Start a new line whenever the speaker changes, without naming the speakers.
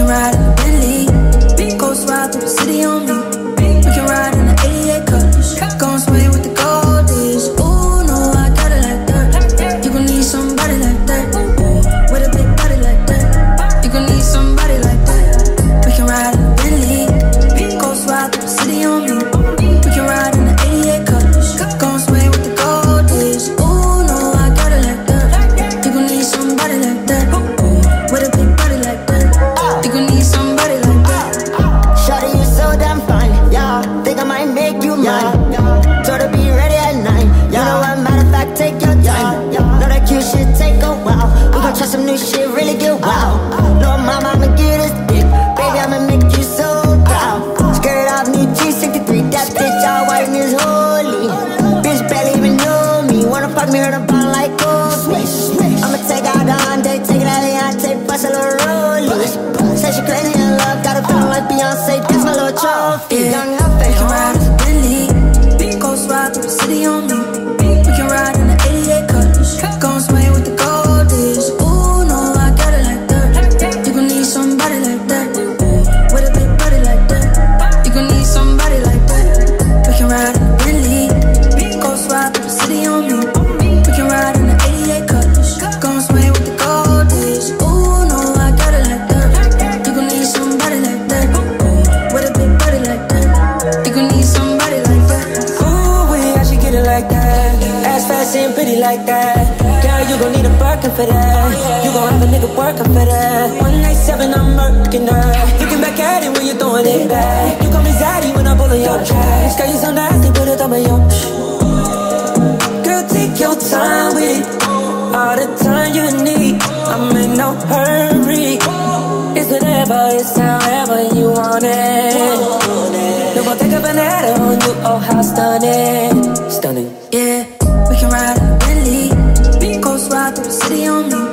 can ride in a Bentley, ghost ride through the city on me. We can ride in the 88 colors, gon' sway with the gold is. Ooh, no, I got it like that. You gon' need somebody like that, with a big body like that. You gon' need somebody like that. We can ride in a Bentley, ghost ride through the city on me. We can ride in the 88 colors, gon' sway with the gold is. Ooh, no, I got it like that. You gon' need somebody like that, with a big body like that. You gon' need somebody like that.
Shawty, you so damn fine, yeah. Think I might make you mine. Told her be ready at 9. You know what, matter of fact, take your time. Know that cute shit take a while. We gon' try some new shit, really get wild. Lord, mama, I'ma give this dick. Baby, I'ma make you so proud. Skirt off, new G63. That bitch all white and is holy. Bitch barely even know me. Wanna fuck me, heard about like Coldplay. I'ma take out the Hyundai, take it out of Leontay, bust a little rollie. Say she crazy in love, got a feeling like Beyonce. That's my little trophy. Young
We can ride in a Bentley, ghost ride through the city on me. We can ride in the 88 colors, gon' sway with the gold is. Ooh, no, I got it like that. You gon' need somebody like that, with a big body like that. You gon' need somebody like that. We can ride in a Bentley, ghost ride through the city on me. We can ride in the 88 colors, gon' sway with the gold is. Ooh, no, I got it like that. You gon' need somebody like that, with a big body like that. You gon' need somebody like that.
Ooh, how she get it like that? Ass fast and pretty like that. Girl, you gon' need a Birkin for that. You gon' have a nigga working for that. 197, I'm murking her. Looking back at it when you're throwing it back. You call me Zaddy when I pull on your trash. Girl, you so nasty, put it on my yo. Girl, take your time with it, all the time you need. I'm in no hurry. It's whatever, it's however you want it. No gon' take a banana on you, oh how stunning. Stunning.
Yeah, we can ride in a Bentley, ghost ride through the city on me.